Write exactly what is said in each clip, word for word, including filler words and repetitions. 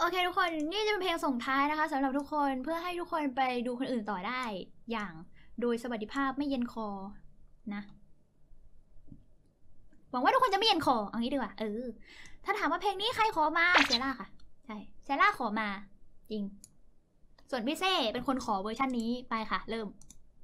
เคทุกคนนี่จะเป็นเพลงส่งท้ายนะคะสำหรับทุกคนเพื่อให้ทุกคนไปดูคนอื่นต่อได้อย่างโดยสวัสดิภาพไม่เย็นคอนะหวังว่าทุกคนจะไม่เย็นคอเอางี้ดีกว่าเออถ้าถามว่าเพลงนี้ใครขอมาเซล่าค่ะใช่เซล่าขอมาจริงส่วนพี่เซ่เป็นคนขอเวอร์ชันนี้ไปค่ะเริ่ม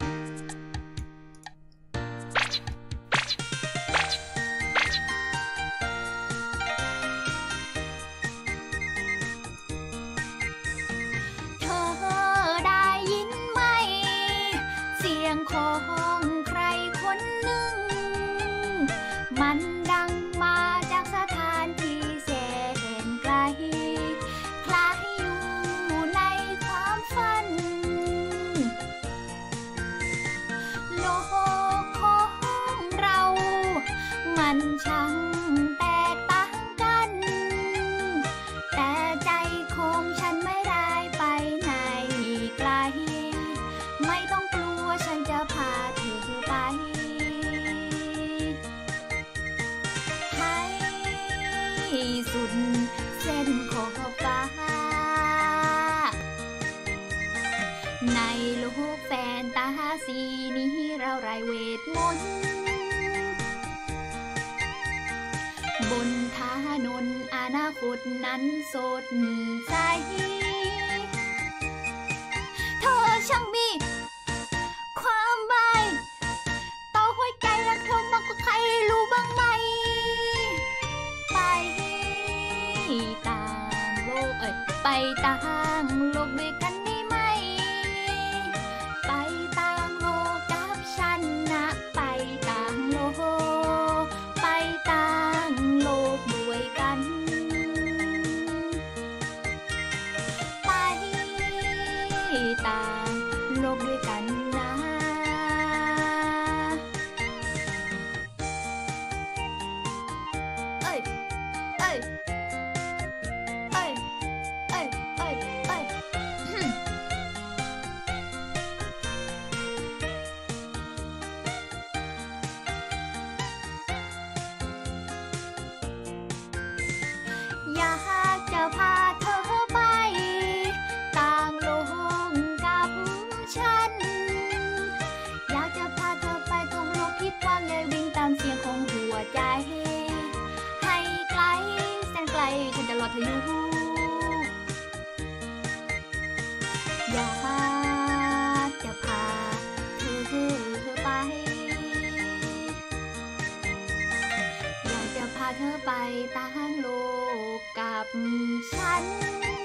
ของใครคนหนึ่งมันดังมาจากสถานที่แสนไกลคล้ายอยู่ในความฝันโลกของเรามันช่างแตกต่างกันแต่ใจของฉันไม่ได้ไปไหนไกลไม่ต้องกลัวฉันจะพาเธอไปให้สุดเส้นขอบฟ้าในโลกแฟนตาซีนี้เราไร้เวทมนต์บนถนนอนาคตนั้นสดใสเธอช่างมีความหมายต่อหัวใจรักเธอมากกว่าใครรู้บ้างไหมไปต่างโลกเอ้ยไปต่างโลกด้วยกันได้ไหมไปต่างโลกกับฉันนะไปต่างโลกไปต่างโลกด้วยกันไปต่างโลกด้วยกันนะเอ้ยเอ้ยเอ้ยเอ้ยเอ้ยเอ้ยอยากจะพาเธอไปต่างโลกกับฉันอยากจะพาเธอไปตรงโลกที่กว้างใหญ่วิ่งตามเสียงของหัวใจให้ไกลแสนไกลฉันจะรอเธออยู่อยากจะพาเธอไปอยากจะพาเธอไปต่างโลกกับฉัน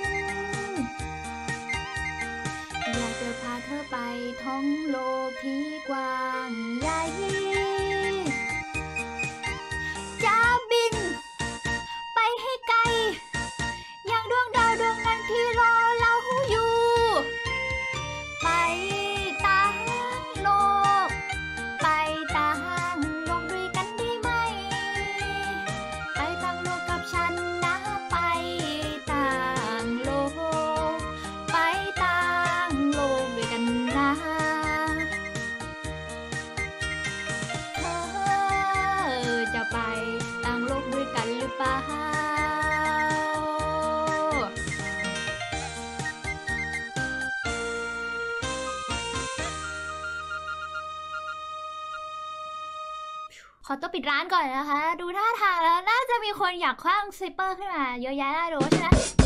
อยากจะพาเธอไปท่องโลกที่กว้างใหญ่จะบินไปให้ไกลอย่างดวงดาวดวงนั้นที่รอเราอยู่ไปต่างโลกไปต่างโลกด้วยกันได้ไหมไปต่างโลกกับฉันนะไปต่างโลกไปต่างโลกด้วยกันนะเธอจะไปต่างโลกด้วยกันหรือเปล่าขอตัวปิดร้านก่อนนะคะดูท่าทางแล้วน่าจะมีคนอยากคว้างสไนเปอร์ขึ้นมาเยอะแยะเลยเพราะฉะนั้น